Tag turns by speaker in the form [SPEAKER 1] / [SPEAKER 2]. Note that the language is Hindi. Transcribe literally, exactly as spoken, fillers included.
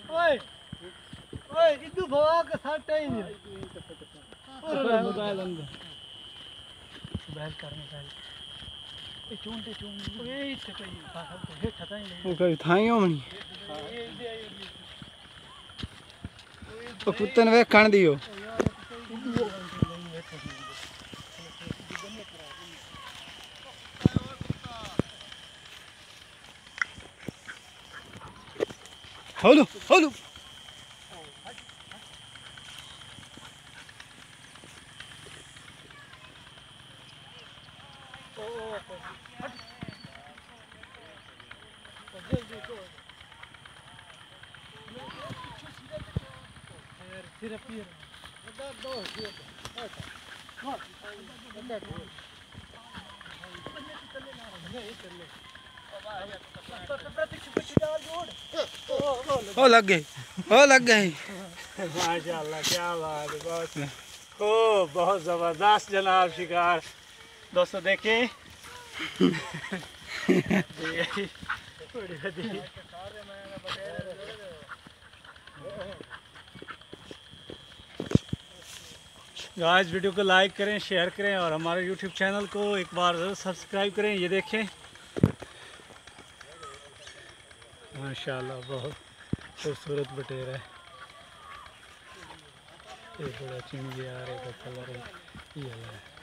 [SPEAKER 1] ओए ओए इदु भवा का साटा ही नहीं और मोबाइल अंदर बैल करने का ए चूंटे चूं ओए इथे पे हां तो हे ठता ही नहीं
[SPEAKER 2] वो कभी थाइयो मनी तो कुत्ते ने वे खान दियो हेलो हेलो हो लग गए हो लग गए
[SPEAKER 1] माशाल्लाह क्या बात है बहुत ओ बहुत जबरदस्त जनाब शिकार दोस्तों देखिए आज वीडियो को लाइक करें शेयर करें और हमारे यूट्यूब चैनल को एक बार ज़रूर सब्सक्राइब करें। ये देखें माशाल्लाह बहुत खूबसूरत बटेरा है। ये बड़ा चिंगी आ रहा है कलर है ये है।